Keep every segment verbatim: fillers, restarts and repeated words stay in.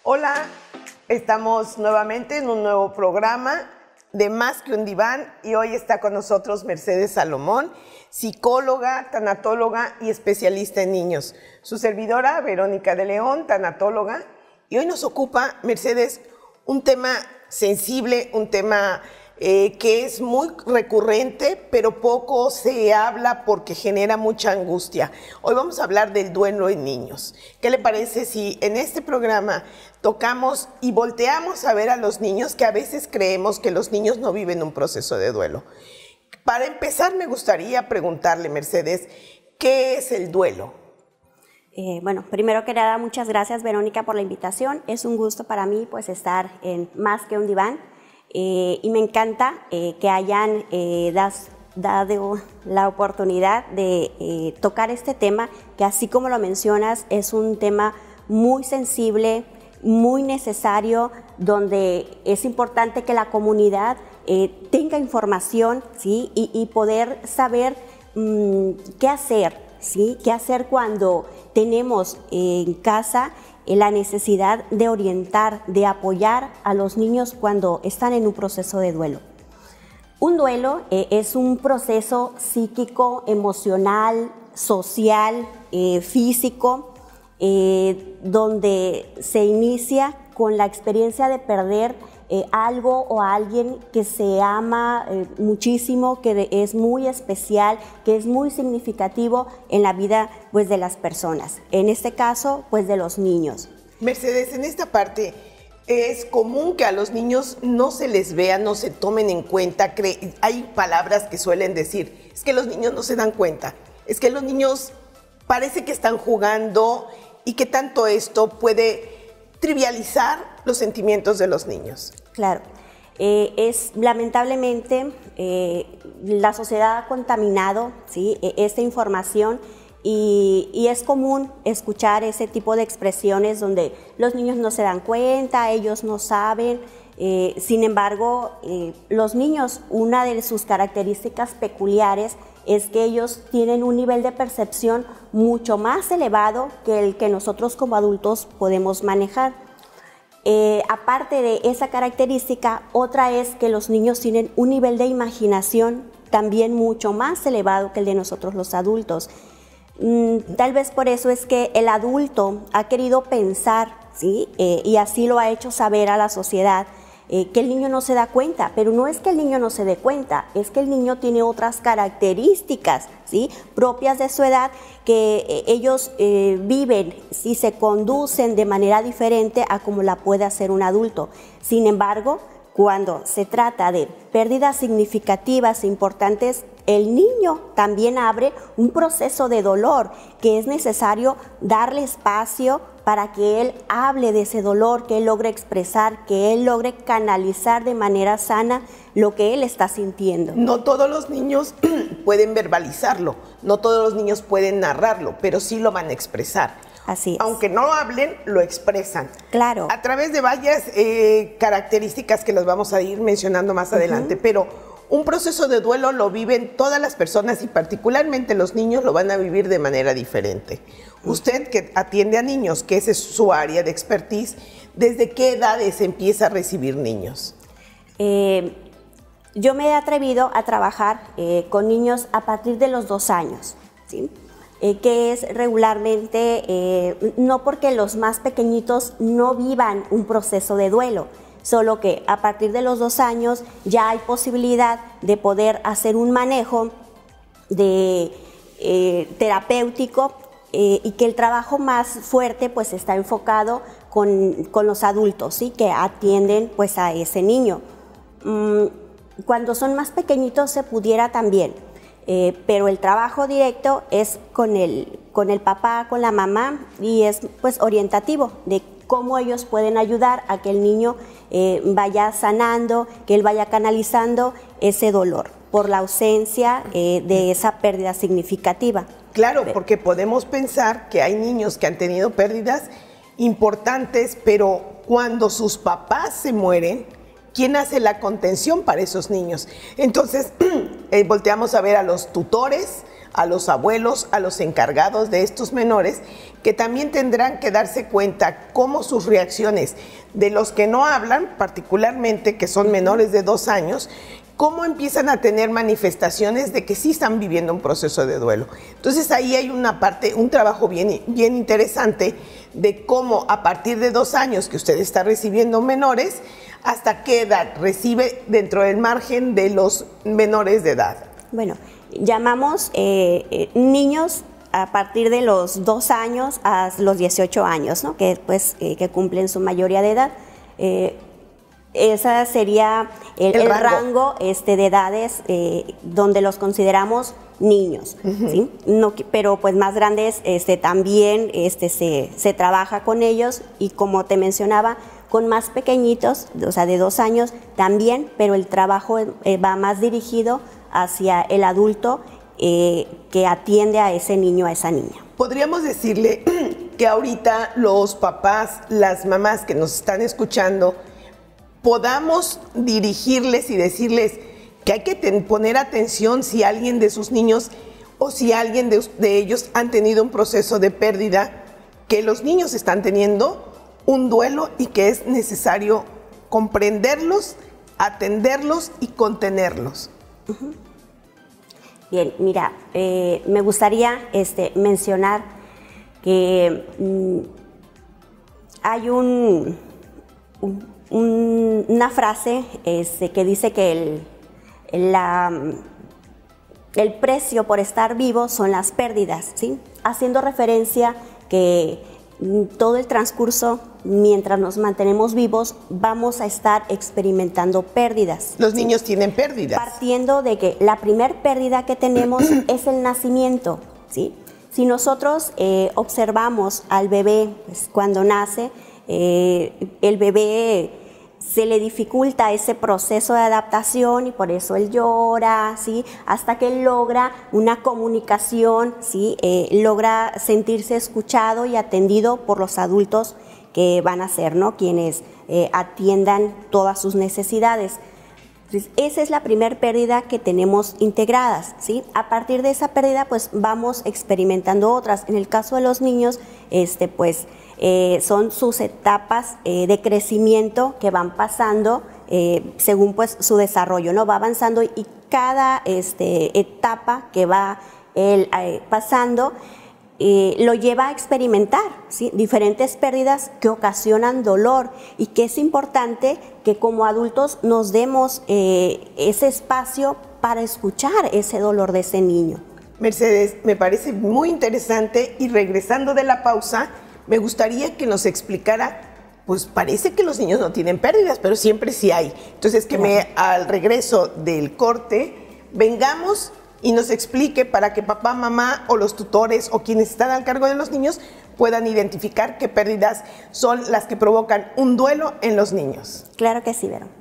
Hola, estamos nuevamente en un nuevo programa de Más que un Diván y hoy está con nosotros Mercedes Salomón, psicóloga, tanatóloga y especialista en niños. Su servidora, Verónica de León, tanatóloga, y hoy nos ocupa, Mercedes, un tema sensible, un tema eh, que es muy recurrente, pero poco se habla porque genera mucha angustia. Hoy vamos a hablar del duelo en niños. ¿Qué le parece si en este programa tocamos y volteamos a ver a los niños, que a veces creemos que los niños no viven un proceso de duelo? Para empezar, me gustaría preguntarle, Mercedes, ¿qué es el duelo? Eh, bueno, primero que nada, muchas gracias, Verónica, por la invitación. Es un gusto para mí pues estar en Más que un Diván eh, y me encanta eh, que hayan eh, das, dado la oportunidad de eh, tocar este tema, que así como lo mencionas, es un tema muy sensible, muy necesario, donde es importante que la comunidad eh, tenga información, ¿sí? y, y poder saber mmm, qué hacer, ¿sí? qué hacer cuando tenemos eh, en casa eh, la necesidad de orientar, de apoyar a los niños cuando están en un proceso de duelo. Un duelo eh, es un proceso psíquico, emocional, social, eh, físico, Eh, donde se inicia con la experiencia de perder eh, algo o a alguien que se ama eh, muchísimo, que es muy especial, que es muy significativo en la vida pues, de las personas, en este caso pues de los niños. Mercedes, en esta parte es común que a los niños no se les vea, no se tomen en cuenta. Hay palabras que suelen decir, es que los niños no se dan cuenta, es que los niños parece que están jugando, y que tanto esto puede trivializar los sentimientos de los niños. Claro, eh, es lamentablemente eh, la sociedad ha contaminado, ¿sí? esta información y, y es común escuchar ese tipo de expresiones donde los niños no se dan cuenta, ellos no saben. Eh, sin embargo, eh, los niños, una de sus características peculiares es que ellos tienen un nivel de percepción mucho más elevado que el que nosotros como adultos podemos manejar. Eh, aparte de esa característica, otra es que los niños tienen un nivel de imaginación también mucho más elevado que el de nosotros los adultos. Mm, tal vez por eso es que el adulto ha querido pensar, ¿sí? eh, y así lo ha hecho saber a la sociedad, Eh, que el niño no se da cuenta, pero no es que el niño no se dé cuenta, es que el niño tiene otras características, ¿sí? propias de su edad, que eh, ellos eh, viven y ¿sí? se conducen de manera diferente a como la puede hacer un adulto. Sin embargo, cuando se trata de pérdidas significativas e importantes, el niño también abre un proceso de dolor que es necesario darle espacio para que él hable de ese dolor, que él logre expresar, que él logre canalizar de manera sana lo que él está sintiendo. No todos los niños pueden verbalizarlo, no todos los niños pueden narrarlo, pero sí lo van a expresar. Así es. Aunque no hablen, lo expresan. Claro. A través de varias eh, características que las vamos a ir mencionando más adelante, uh-huh. pero un proceso de duelo lo viven todas las personas y particularmente los niños lo van a vivir de manera diferente. Usted que atiende a niños, que esa es su área de expertise, ¿desde qué edades empieza a recibir niños? Eh, yo me he atrevido a trabajar eh, con niños a partir de los dos años, ¿sí? eh, que es regularmente, eh, no porque los más pequeñitos no vivan un proceso de duelo, solo que a partir de los dos años ya hay posibilidad de poder hacer un manejo de, eh, terapéutico eh, y que el trabajo más fuerte pues está enfocado con, con los adultos, ¿sí? que atienden pues a ese niño. Mm, cuando son más pequeñitos se pudiera también, eh, pero el trabajo directo es con el, con el papá, con la mamá y es pues orientativo de cómo ellos pueden ayudar a que el niño eh, vaya sanando, que él vaya canalizando ese dolor por la ausencia eh, de esa pérdida significativa. Claro, porque podemos pensar que hay niños que han tenido pérdidas importantes, pero cuando sus papás se mueren, ¿quién hace la contención para esos niños? Entonces, eh, volteamos a ver a los tutores, a los abuelos, a los encargados de estos menores, que también tendrán que darse cuenta cómo sus reacciones de los que no hablan, particularmente que son menores de dos años, cómo empiezan a tener manifestaciones de que sí están viviendo un proceso de duelo. Entonces ahí hay una parte, un trabajo bien, bien interesante de cómo a partir de dos años que usted está recibiendo menores, hasta qué edad recibe dentro del margen de los menores de edad. Bueno, llamamos eh, eh, niños a partir de los dos años a los dieciocho años, ¿no? Que, pues, eh, que cumplen su mayoría de edad. Eh, Ese sería el, el, el rango, rango este, de edades eh, donde los consideramos niños, uh-huh. ¿sí? No, pero pues más grandes este, también este, se, se trabaja con ellos, y como te mencionaba, con más pequeñitos, o sea, de dos años también, pero el trabajo eh, va más dirigido hacia el adulto eh, que atiende a ese niño, a esa niña. Podríamos decirle que ahorita los papás, las mamás que nos están escuchando, podamos dirigirles y decirles que hay que ten, poner atención si alguien de sus niños o si alguien de, de ellos han tenido un proceso de pérdida, que los niños están teniendo un duelo y que es necesario comprenderlos, atenderlos y contenerlos. Uh-huh. Bien, mira, eh, me gustaría este, mencionar que mmm, hay un... un una frase este, que dice que el, la, el precio por estar vivo son las pérdidas, ¿sí? Haciendo referencia que todo el transcurso, mientras nos mantenemos vivos, vamos a estar experimentando pérdidas. Los niños ¿sí? tienen pérdidas. Partiendo de que la primer pérdida que tenemos es el nacimiento, ¿sí? Si nosotros eh, observamos al bebé pues, cuando nace, eh, el bebé se le dificulta ese proceso de adaptación y por eso él llora, ¿sí? Hasta que él logra una comunicación, ¿sí? Eh, logra sentirse escuchado y atendido por los adultos que van a ser, ¿no? Quienes eh, atiendan todas sus necesidades. Entonces, esa es la primera pérdida que tenemos integradas, ¿sí? A partir de esa pérdida, pues vamos experimentando otras. En el caso de los niños, este, pues, Eh, son sus etapas eh, de crecimiento que van pasando eh, según pues su desarrollo, ¿no? Va avanzando y cada este, etapa que va él, eh, pasando eh, lo lleva a experimentar, ¿sí? Diferentes pérdidas que ocasionan dolor, y que es importante que como adultos nos demos eh, ese espacio para escuchar ese dolor de ese niño. Mercedes, me parece muy interesante, y regresando de la pausa, me gustaría que nos explicara, pues parece que los niños no tienen pérdidas, pero siempre sí hay. Entonces, que me, al regreso del corte, vengamos y nos explique para que papá, mamá o los tutores o quienes están al cargo de los niños puedan identificar qué pérdidas son las que provocan un duelo en los niños. Claro que sí, Vero.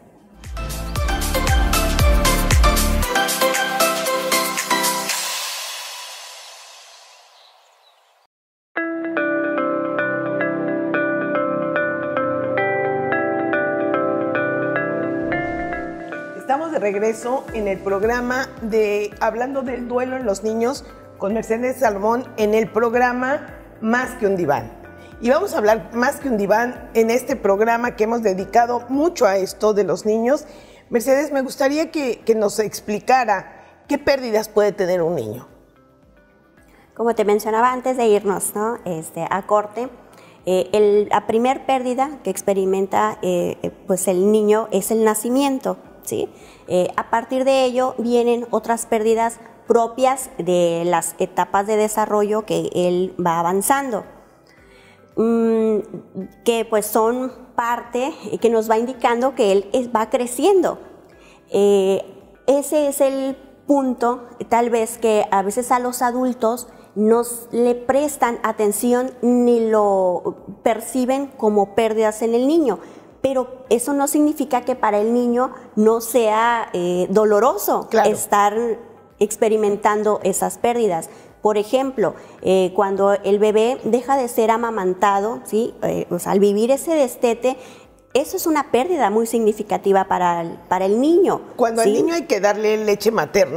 De regreso en el programa de Hablando del Duelo en los Niños con Mercedes Salomón, en el programa Más que un Diván. Y vamos a hablar más que un diván en este programa que hemos dedicado mucho a esto de los niños. Mercedes, me gustaría que, que nos explicara qué pérdidas puede tener un niño. Como te mencionaba antes de irnos, ¿no? este, a corte, eh, el, la primer pérdida que experimenta eh, pues el niño es el nacimiento. ¿Sí? Eh, a partir de ello vienen otras pérdidas propias de las etapas de desarrollo que él va avanzando, mm, que pues son parte que nos va indicando que él es, va creciendo. Eh, ese es el punto, tal vez, que a veces a los adultos no le prestan atención ni lo perciben como pérdidas en el niño. Pero eso no significa que para el niño no sea eh, doloroso claro. estar experimentando esas pérdidas. Por ejemplo, eh, cuando el bebé deja de ser amamantado, ¿sí? eh, o sea, al vivir ese destete, eso es una pérdida muy significativa para el, para el niño. Cuando ¿sí? al niño hay que darle leche materna,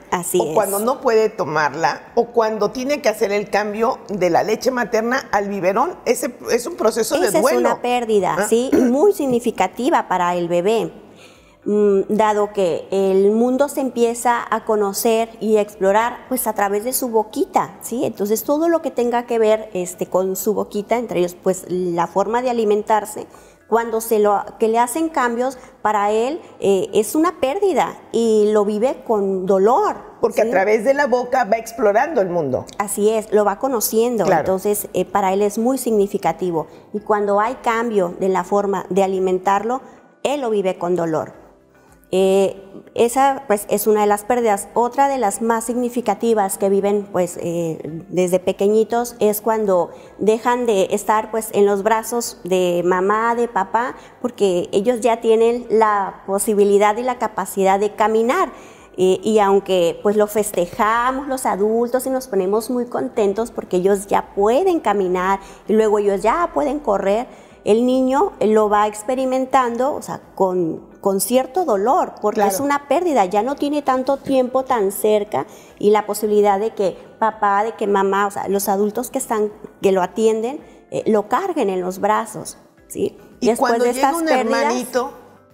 Así o es. cuando no puede tomarla, o cuando tiene que hacer el cambio de la leche materna al biberón. Ese es un proceso Esa de duelo. es una pérdida, ¿Ah? ¿sí? Muy significativa para el bebé, mm, dado que el mundo se empieza a conocer y a explorar pues a través de su boquita, ¿sí? Entonces todo lo que tenga que ver este, con su boquita, entre ellos pues la forma de alimentarse, cuando se lo, que le hacen cambios, para él eh, es una pérdida y lo vive con dolor. Porque ¿sí? a través de la boca va explorando el mundo. Así es, lo va conociendo, Claro. entonces eh, para él es muy significativo. Y cuando hay cambio de la forma de alimentarlo, él lo vive con dolor. Eh, esa pues es una de las pérdidas. Otra de las más significativas que viven pues eh, desde pequeñitos es cuando dejan de estar pues en los brazos de mamá, de papá, porque ellos ya tienen la posibilidad y la capacidad de caminar. Eh, y aunque pues lo festejamos los adultos y nos ponemos muy contentos porque ellos ya pueden caminar y luego ellos ya pueden correr, el niño lo va experimentando, o sea, con, con cierto dolor, porque Claro. es una pérdida, ya no tiene tanto tiempo tan cerca y la posibilidad de que papá, de que mamá, o sea, los adultos que están, que lo atienden, eh, lo carguen en los brazos, ¿sí? Y Después cuando de llega estas un pérdidas, hermanito,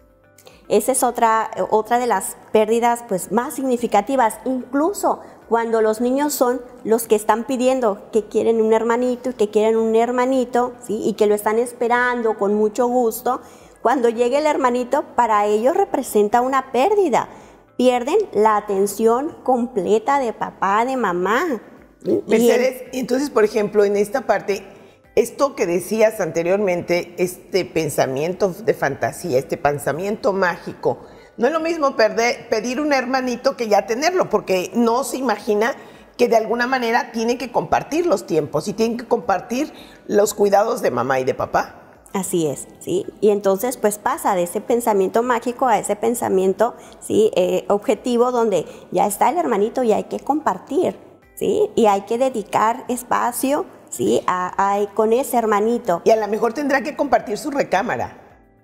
esa es otra, otra de las pérdidas pues, más significativas, incluso cuando los niños son los que están pidiendo que quieren un hermanito y que quieren un hermanito, ¿sí? Y que lo están esperando con mucho gusto, cuando llegue el hermanito, para ellos representa una pérdida. Pierden la atención completa de papá, de mamá. Mercedes, entonces, por ejemplo, en esta parte, esto que decías anteriormente, este pensamiento de fantasía, este pensamiento mágico, no es lo mismo perder, pedir un hermanito que ya tenerlo, porque no se imagina que de alguna manera tienen que compartir los tiempos y tienen que compartir los cuidados de mamá y de papá. Así es, ¿sí? Y entonces pues pasa de ese pensamiento mágico a ese pensamiento, ¿sí? eh, objetivo, donde ya está el hermanito y hay que compartir, ¿sí? Y hay que dedicar espacio, ¿sí? A, a, con ese hermanito. Y a lo mejor tendrá que compartir su recámara.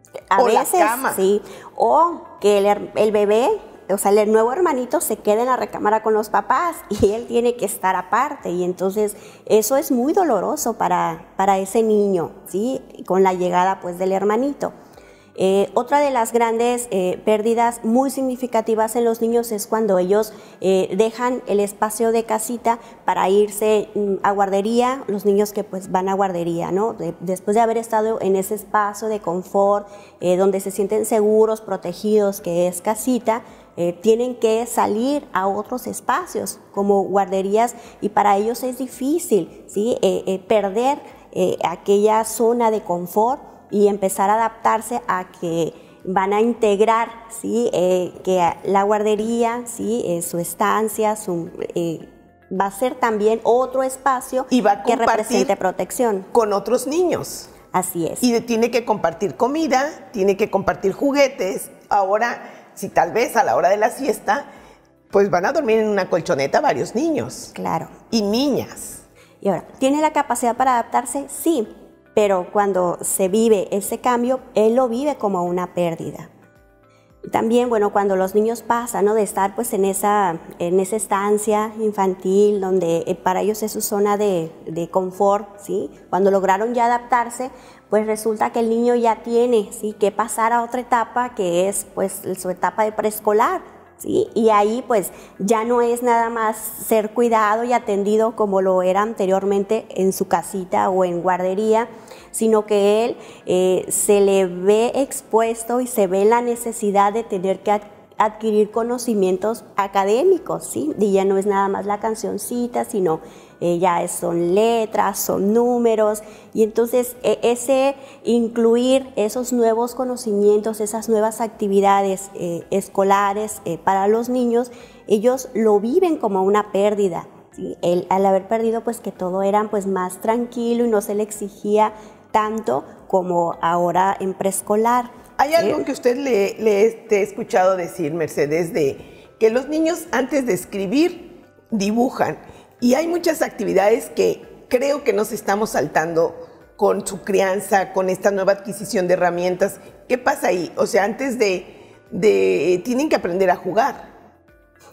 A o veces, la cama. sí. O que el, el bebé, o sea, el nuevo hermanito se quede en la recámara con los papás y él tiene que estar aparte. Y entonces eso es muy doloroso para, para ese niño, ¿sí? Con la llegada pues del hermanito. Eh, otra de las grandes eh, pérdidas muy significativas en los niños es cuando ellos eh, dejan el espacio de casita para irse mm, a guardería, los niños que pues van a guardería, ¿no? De, después de haber estado en ese espacio de confort, eh, donde se sienten seguros, protegidos, que es casita, eh, tienen que salir a otros espacios como guarderías y para ellos es difícil, ¿sí? eh, eh, perder eh, aquella zona de confort y empezar a adaptarse a que van a integrar, ¿sí? eh, que la guardería, ¿sí? eh, su estancia, su, eh, va a ser también otro espacio y va a que represente protección. Con otros niños. Así es. Y tiene que compartir comida, tiene que compartir juguetes. Ahora, si tal vez a la hora de la siesta, pues van a dormir en una colchoneta varios niños. Claro. Y niñas. Y ahora, ¿tiene la capacidad para adaptarse? Sí. Pero cuando se vive ese cambio, él lo vive como una pérdida. También, bueno, cuando los niños pasan, ¿no? De estar pues en esa, en esa estancia infantil, donde eh, para ellos es su zona de, de confort, ¿sí? Cuando lograron ya adaptarse, pues resulta que el niño ya tiene, ¿sí? Que pasar a otra etapa, que es pues su etapa de preescolar, ¿sí? Y ahí pues ya no es nada más ser cuidado y atendido como lo era anteriormente en su casita o en guardería, sino que él eh, se le ve expuesto y se ve la necesidad de tener que ad adquirir conocimientos académicos, ¿sí? Y ya no es nada más la cancioncita, sino eh, ya son letras, son números, y entonces eh, ese incluir esos nuevos conocimientos, esas nuevas actividades eh, escolares eh, para los niños, ellos lo viven como una pérdida, ¿sí? El, al haber perdido pues que todo era pues más tranquilo y no se le exigía tanto como ahora en preescolar. Hay algo ¿sí? que usted le, le te he escuchado decir, Mercedes, de que los niños antes de escribir dibujan, y hay muchas actividades que creo que nos estamos saltando con su crianza, con esta nueva adquisición de herramientas. ¿Qué pasa ahí? O sea, antes de, de tienen que aprender a jugar.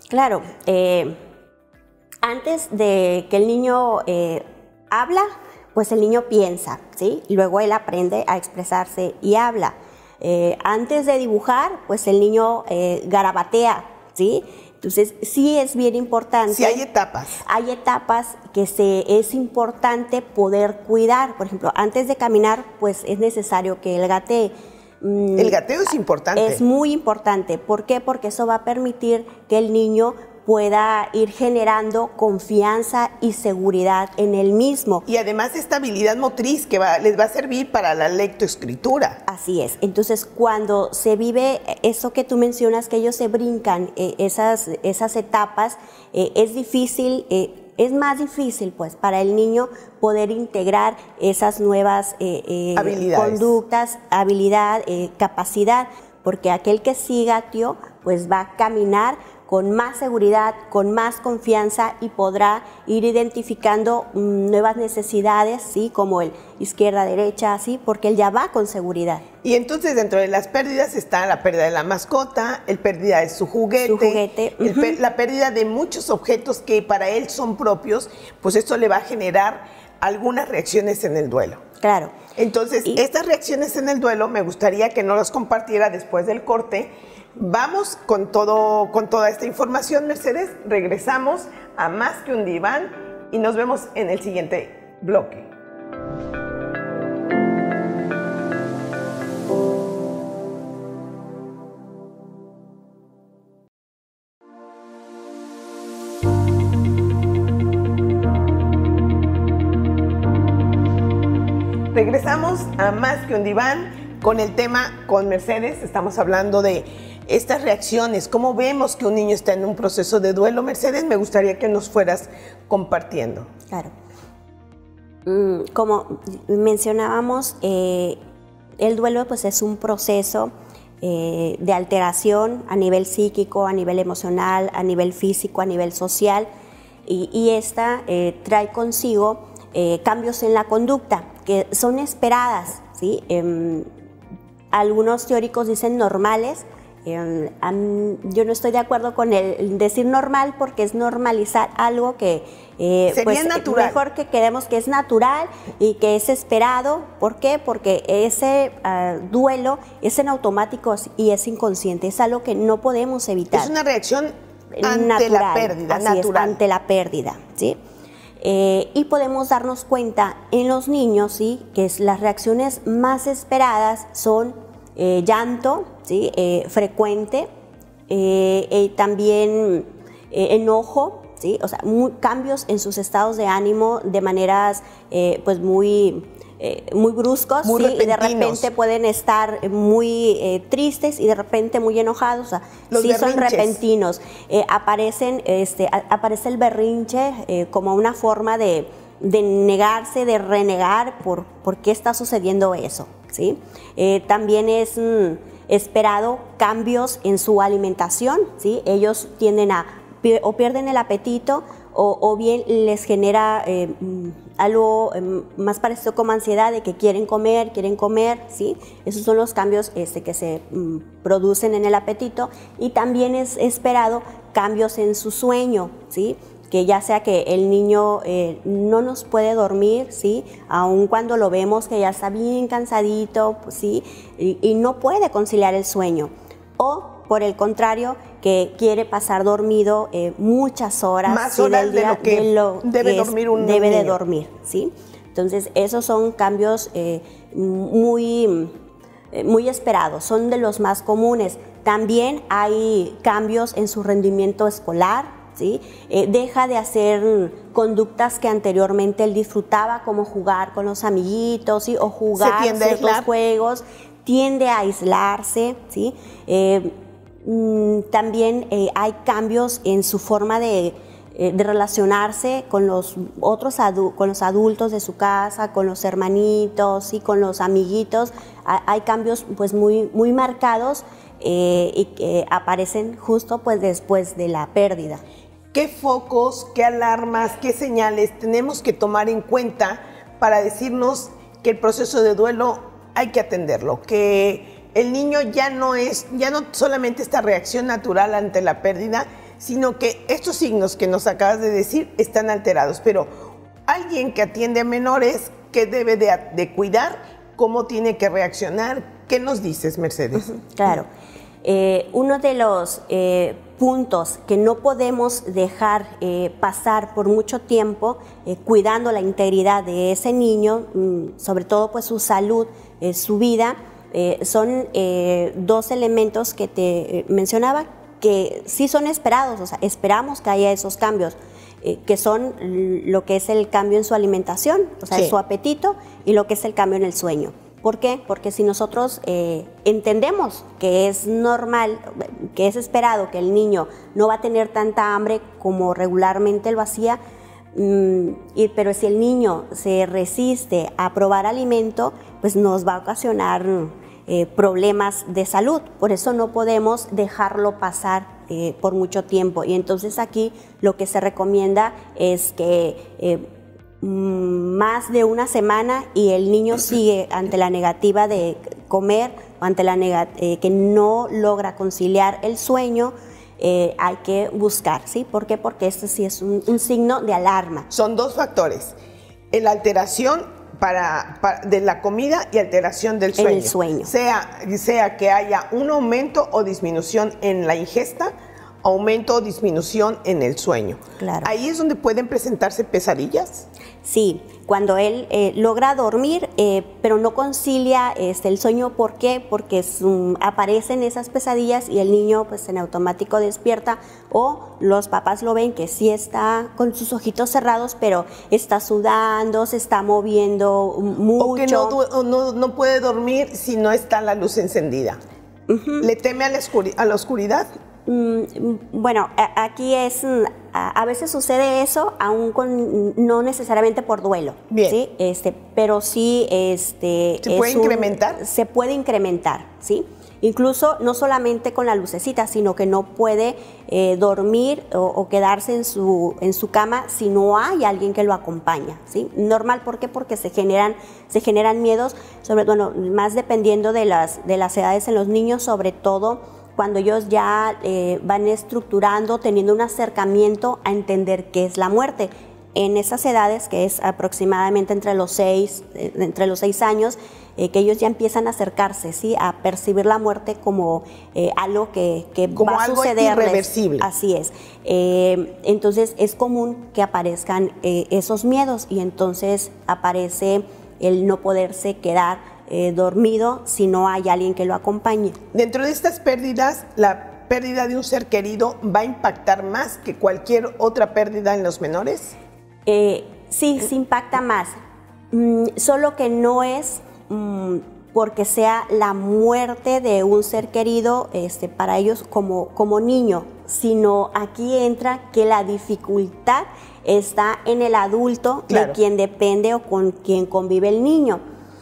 Claro, eh, antes de que el niño eh, habla, pues el niño piensa, ¿sí? Y luego él aprende a expresarse y habla. Eh, antes de dibujar, pues el niño eh, garabatea, ¿sí? Entonces, sí es bien importante. Sí hay etapas. Hay etapas que se, es importante poder cuidar. Por ejemplo, antes de caminar, pues es necesario que él gatee. El gateo es importante. Es muy importante. ¿Por qué? Porque eso va a permitir que el niño pueda ir generando confianza y seguridad en él mismo. Y además esta habilidad motriz que va, les va a servir para la lectoescritura. Así es. Entonces, cuando se vive eso que tú mencionas, que ellos se brincan eh, esas, esas etapas, eh, es difícil, eh, es más difícil pues para el niño poder integrar esas nuevas eh, eh, habilidades. conductas, habilidad, eh, capacidad, porque aquel que sí gateó, pues va a caminar con más seguridad, con más confianza y podrá ir identificando mm, nuevas necesidades, ¿sí? Como el izquierda-derecha, ¿sí? Porque él ya va con seguridad. Y entonces dentro de las pérdidas está la pérdida de la mascota, el pérdida de su juguete, su juguete. el Uh-huh. la pérdida de muchos objetos que para él son propios, pues esto le va a generar algunas reacciones en el duelo. Claro. Entonces, y estas reacciones en el duelo me gustaría que nos las compartiera después del corte. Vamos con, todo, con toda esta información, Mercedes. Regresamos a Más que un Diván y nos vemos en el siguiente bloque. Regresamos a Más que un Diván con el tema con Mercedes. Estamos hablando de estas reacciones, cómo vemos que un niño está en un proceso de duelo. Mercedes, me gustaría que nos fueras compartiendo. Claro. Mm, como mencionábamos, eh, el duelo pues es un proceso eh, de alteración a nivel psíquico, a nivel emocional, a nivel físico, a nivel social, y, y esta eh, trae consigo eh, cambios en la conducta que son esperadas, ¿sí? Eh, algunos teóricos dicen normales. Eh, um, yo no estoy de acuerdo con el decir normal porque es normalizar algo que eh, sería pues, natural. Mejor que queremos que es natural y que es esperado. ¿Por qué? Porque ese uh, duelo es en automático y es inconsciente, es algo que no podemos evitar. Es una reacción ante natural, la pérdida, así natural. Es, ante la pérdida, ¿sí? Eh, y podemos darnos cuenta en los niños, ¿sí? Que es, las reacciones más esperadas son eh, llanto, ¿sí? eh, frecuente, eh, eh, también eh, enojo, ¿sí? O sea, muy, cambios en sus estados de ánimo de maneras eh, pues muy, eh, muy bruscos, muy ¿sí? Y de repente pueden estar muy eh, tristes y de repente muy enojados. O sea, Los sí son berrinches. repentinos. Eh, aparecen, este, a, aparece el berrinche eh, como una forma de, de negarse, de renegar por, por qué está sucediendo eso, ¿sí? Eh, también es mm, esperado cambios en su alimentación, ¿sí? Ellos tienden a o pierden el apetito o, o bien les genera eh, algo eh, más parecido como ansiedad de que quieren comer, quieren comer, ¿sí? Esos son los cambios este, que se mm, producen en el apetito. Y también es esperado cambios en su sueño, ¿sí? Que ya sea que el niño eh, no nos puede dormir, ¿sí? Aun cuando lo vemos que ya está bien cansadito, ¿sí? Y, y no puede conciliar el sueño. O, por el contrario, que quiere pasar dormido eh, muchas horas, más ¿sí? horas del día, de lo que de lo debe que dormir un debe niño. de dormir, ¿sí? Entonces, esos son cambios eh, muy, eh, muy esperados, son de los más comunes. También hay cambios en su rendimiento escolar, ¿sí? Eh, deja de hacer conductas que anteriormente él disfrutaba, como jugar con los amiguitos, ¿sí? O jugar ciertos juegos, tiende a aislarse, ¿sí? Eh, También eh, hay cambios en su forma de, eh, de relacionarse con los otros adu con los adultos de su casa, con los hermanitos y con los amiguitos. Hay, hay cambios pues muy, muy marcados eh, y que aparecen justo pues después de la pérdida. ¿Qué focos, qué alarmas, qué señales tenemos que tomar en cuenta para decirnos que el proceso de duelo hay que atenderlo? Que el niño ya no es, ya no solamente esta reacción natural ante la pérdida, sino que estos signos que nos acabas de decir están alterados. Pero alguien que atiende a menores, ¿qué debe de, de cuidar? ¿Cómo tiene que reaccionar? ¿Qué nos dices, Mercedes? Uh-huh, claro. Eh, uno de los eh, puntos que no podemos dejar eh, pasar por mucho tiempo, eh, cuidando la integridad de ese niño, mmm, sobre todo pues su salud, eh, su vida, eh, son eh, dos elementos que te eh, mencionaba, que sí son esperados, o sea, esperamos que haya esos cambios, eh, que son lo que es el cambio en su alimentación, o sea, sí. su apetito, y lo que es el cambio en el sueño. ¿Por qué? Porque si nosotros eh, entendemos que es normal, que es esperado que el niño no va a tener tanta hambre como regularmente lo hacía, mmm, y, pero si el niño se resiste a probar alimento, pues nos va a ocasionar eh, problemas de salud. Por eso no podemos dejarlo pasar eh, por mucho tiempo. Y entonces aquí lo que se recomienda es que eh, más de una semana y el niño sigue ante la negativa de comer, o ante la nega, eh, que no logra conciliar el sueño, eh, hay que buscar, ¿sí? ¿Por qué? Porque este sí es un, un signo de alarma. Son dos factores, la alteración para, para, de la comida y alteración del sueño. En el sueño. Sea, sea que haya un aumento o disminución en la ingesta, aumento o disminución en el sueño. Claro. ¿Ahí es donde pueden presentarse pesadillas? Sí, cuando él eh, logra dormir, eh, pero no concilia este, el sueño. ¿Por qué? Porque um, aparecen esas pesadillas y el niño pues en automático despierta, o los papás lo ven que sí está con sus ojitos cerrados, pero está sudando, se está moviendo mucho. O que no, no, no puede dormir si no está la luz encendida. Uh-huh. ¿Le teme a la, a la oscuridad? Bueno, aquí es, a veces sucede eso, aún con, no necesariamente por duelo. Bien. ¿Sí? Este, pero sí, este, ¿Se puede un, incrementar? Se puede incrementar, ¿sí? Incluso no solamente con la lucecita, sino que no puede eh, dormir o, o quedarse en su, en su cama si no hay alguien que lo acompaña, ¿sí? Normal, ¿por qué? Porque se generan, se generan miedos, sobre, bueno, más dependiendo de las, de las edades en los niños, sobre todo cuando ellos ya eh, van estructurando, teniendo un acercamiento a entender qué es la muerte. En esas edades, que es aproximadamente entre los seis, eh, entre los seis años, eh, que ellos ya empiezan a acercarse, ¿sí? A percibir la muerte como eh, algo que, que como va a algo sucederles. Irreversible. Así es. Eh, entonces es común que aparezcan eh, esos miedos, y entonces aparece el no poderse quedar Eh, dormido si no hay alguien que lo acompañe. Dentro de estas pérdidas, la pérdida de un ser querido va a impactar más que cualquier otra pérdida en los menores. Eh, sí, sí impacta más, mm, solo que no es mm, porque sea la muerte de un ser querido este, para ellos como, como niño, sino aquí entra que la dificultad está en el adulto, claro, de quien depende o con quien convive el niño.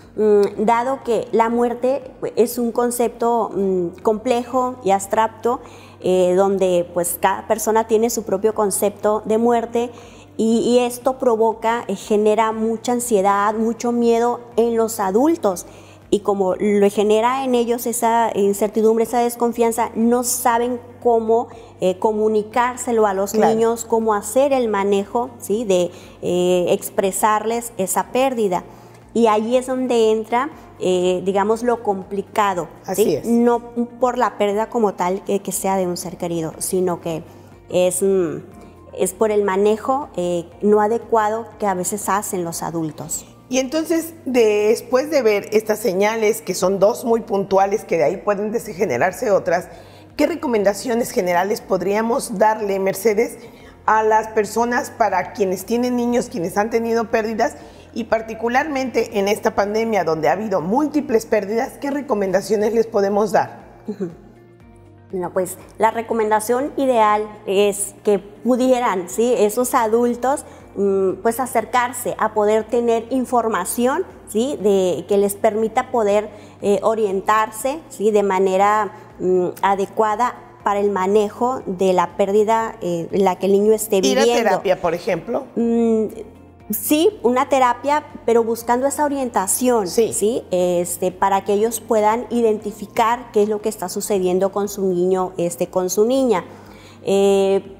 Dado que la muerte es un concepto mmm, complejo y abstracto, eh, donde pues cada persona tiene su propio concepto de muerte, y, y esto provoca, eh, genera mucha ansiedad, mucho miedo en los adultos, y como lo genera en ellos esa incertidumbre, esa desconfianza, no saben cómo eh, comunicárselo a los claro. niños, cómo hacer el manejo, ¿sí? de eh, expresarles esa pérdida. Y ahí es donde entra, eh, digamos, lo complicado. Así ¿sí? es. No por la pérdida como tal que, que sea de un ser querido, sino que es, es por el manejo eh, no adecuado que a veces hacen los adultos. Y entonces, de, después de ver estas señales, que son dos muy puntuales, que de ahí pueden degenerarse otras, ¿qué recomendaciones generales podríamos darle, Mercedes, a las personas para quienes tienen niños, quienes han tenido pérdidas, y particularmente en esta pandemia donde ha habido múltiples pérdidas, qué recomendaciones les podemos dar? Uh-huh. Bueno, pues la recomendación ideal es que pudieran, ¿sí? esos adultos, mmm, pues acercarse a poder tener información, ¿sí? de, que les permita poder eh, orientarse, ¿sí? de manera mmm, adecuada para el manejo de la pérdida eh, en la que el niño esté viviendo. ¿Ir a terapia, por ejemplo? Mm, sí, una terapia, pero buscando esa orientación, sí. ¿sí? Este, para que ellos puedan identificar qué es lo que está sucediendo con su niño, este, con su niña. Eh,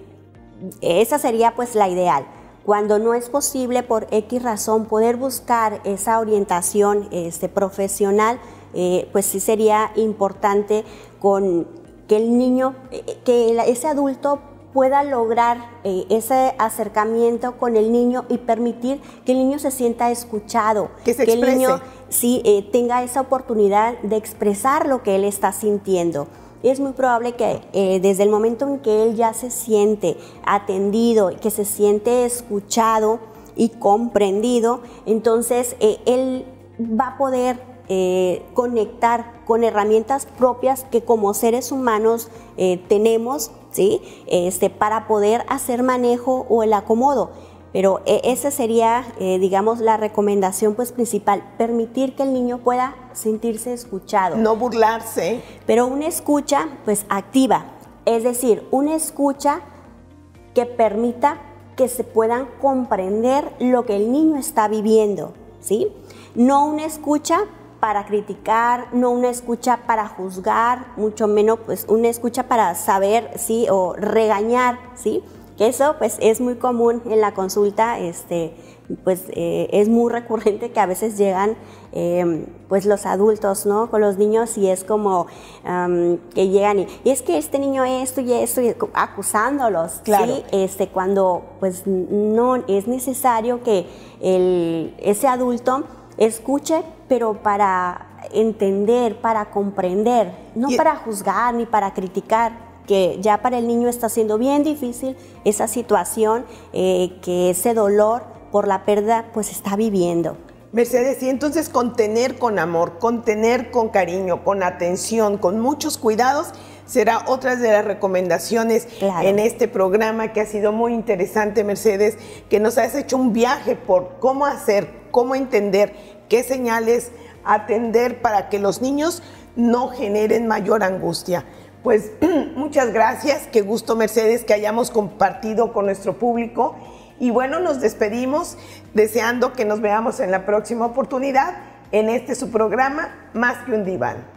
esa sería pues la ideal. Cuando no es posible por X razón poder buscar esa orientación este, profesional, eh, pues sí sería importante con que el niño, eh, que el, ese adulto pueda lograr eh, ese acercamiento con el niño y permitir que el niño se sienta escuchado, que, se que el exprese. niño sí, eh, tenga esa oportunidad de expresar lo que él está sintiendo. Es muy probable que eh, desde el momento en que él ya se siente atendido, que se siente escuchado y comprendido, entonces eh, él va a poder eh, conectar con herramientas propias que como seres humanos eh, tenemos, ¿sí? este, para poder hacer manejo o el acomodo. Pero eh, esa sería, eh, digamos, la recomendación pues, principal, permitir que el niño pueda sentirse escuchado. No burlarse. Pero una escucha pues, activa, es decir, una escucha que permita que se puedan comprender lo que el niño está viviendo, ¿sí? No una escucha para criticar, no una escucha para juzgar, mucho menos pues, una escucha para saber, ¿sí? O regañar, ¿sí? Que eso pues es muy común en la consulta, este, pues eh, es muy recurrente que a veces llegan eh, pues los adultos, ¿no? Con los niños y es como um, que llegan y, y es que este niño esto y esto, y acusándolos, claro. ¿sí? Este, cuando pues no es necesario que el, ese adulto escuche, pero para entender, para comprender, no y, para juzgar ni para criticar, que ya para el niño está siendo bien difícil esa situación, eh, que ese dolor por la pérdida pues está viviendo. Mercedes, y entonces contener con amor, contener con cariño, con atención, con muchos cuidados, será otra de las recomendaciones claro. en este programa que ha sido muy interesante, Mercedes, que nos has hecho un viaje por cómo hacer, cómo entender, qué señales atender para que los niños no generen mayor angustia. Pues muchas gracias, qué gusto, Mercedes, que hayamos compartido con nuestro público. Y bueno, nos despedimos deseando que nos veamos en la próxima oportunidad en este su programa, Más que un Diván.